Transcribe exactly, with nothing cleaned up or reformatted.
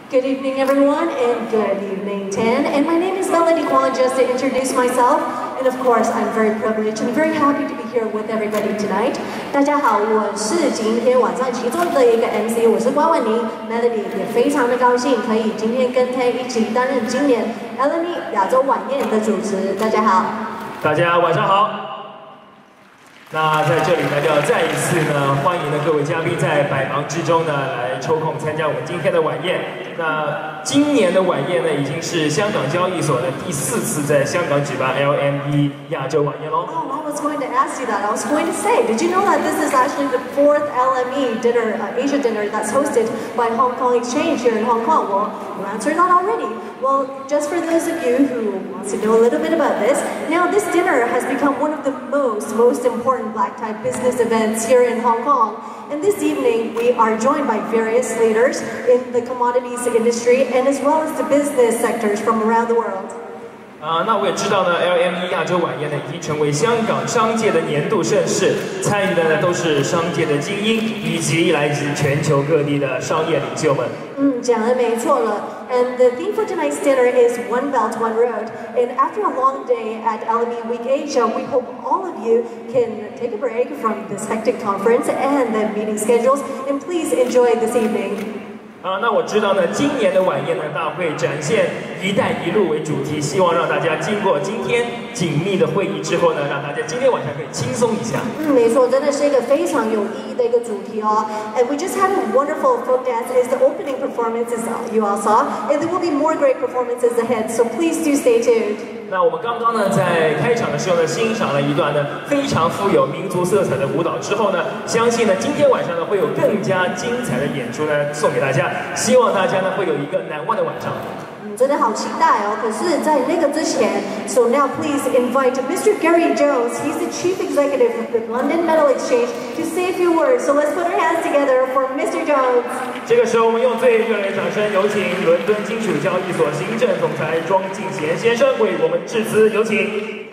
Good evening, everyone, and good evening, Tan. And my name is Melody Kwon, just to introduce myself. And of course, I'm very privileged and very happy to be here with everybody tonight. 大家好，我是今天晚上其中的一个 M C， 我是关婉妮 Melody， 也非常的高兴可以今天跟 Tan 一起担任今年 L M E 亚洲晚宴的主持。大家好， 大家晚上好。 那在这里呢，要再一次呢，欢迎呢各位嘉宾在百忙之中呢来抽空参加我们今天的晚宴。那今年的晚宴呢，已经是香港交易所的第四次在香港举办 L M E 亚洲晚宴喽。 Oh, I was going to ask you that. I was going to say, did you know that this is actually the fourth L M E dinner, uh, Asia dinner that's hosted by Hong Kong Exchange here in Hong Kong? Well, you answered that already. Well, just for those of you who wants to know a little bit about this, now this dinner has become one of the most, most important black tie business events here in Hong Kong. And this evening, we are joined by various leaders in the commodities industry and as well as the business sectors from around the world. 啊，那我也知道呢 ，L M E 亚洲晚宴呢已经成为香港商界的年度盛事，参与的呢都是商界的精英以及来自全球各地的商业领袖们。 嗯，讲得没错了。And the theme for tonight's dinner is One Belt, One Road. And after a long day at L M E Week Asia, we hope all of you can take a break from this hectic conference and the meeting schedules, and please enjoy this evening. 啊，那我知道呢，今年的晚宴呢，大会展现“一带一路”为主题，希望让大家经过今天紧密的会议之后呢，让大家今天晚上可以轻松一下。 嗯，没错，真的是一个非常有意义的一个主题哦。And we just had a wonderful folk dance as the opening performances you all saw, and there will be more great performances ahead. So please do stay tuned. 那我们刚刚呢，在开场的时候呢，欣赏了一段呢非常富有民族色彩的舞蹈之后呢，相信呢今天晚上呢会有更加精彩的演出呢送给大家，希望大家呢会有一个难忘的晚上。 嗯，真的好期待哦！可是，在那个之前 ，So now please invite Mister Gary Jones. He's the Chief Executive of the London Metal Exchange to say a few words. So let's put our hands together for Mister Jones. 这个时候，我们用最热烈的掌声，有请伦敦金属交易所行政总裁庄敬贤先生为我们致辞，有请。